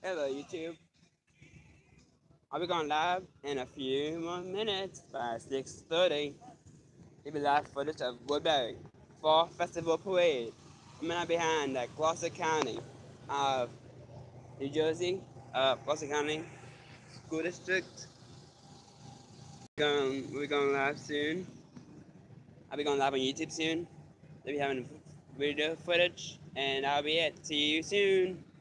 Hello YouTube. I'll be going live in a few more minutes by 6:30. It'll be live footage of Woodbury Fall Festival Parade. I'm gonna behind the Gloucester County of New Jersey, Gloucester County School District. We're going live soon. I'll be going live on YouTube soon. They'll be having video footage, and that'll be it. See you soon.